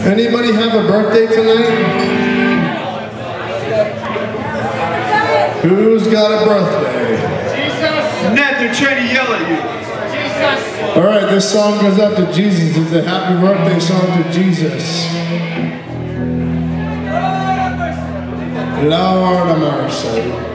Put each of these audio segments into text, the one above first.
Anybody have a birthday tonight? Who's got a birthday? Jesus! Ned, they're trying to yell at you. Jesus! Alright, this song goes out to Jesus. It's a happy birthday song to Jesus. Lord have mercy.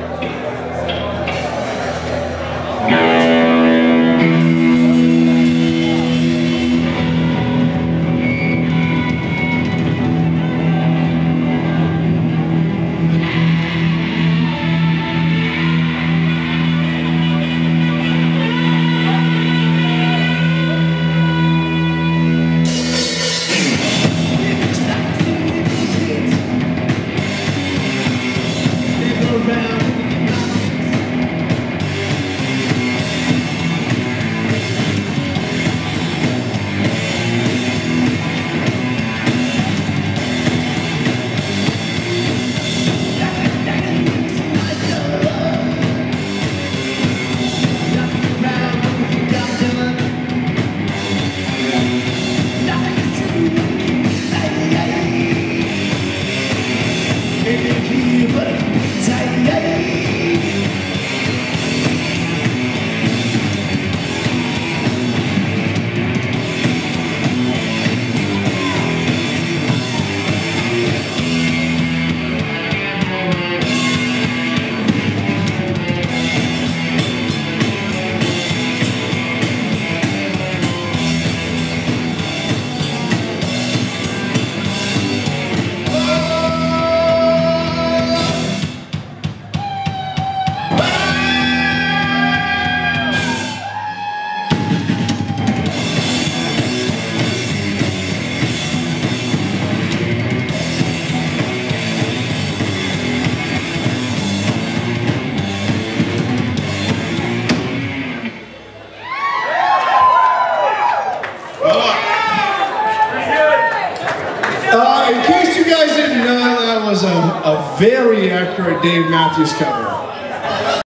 In case you guys didn't know, that was a very accurate Dave Matthews cover.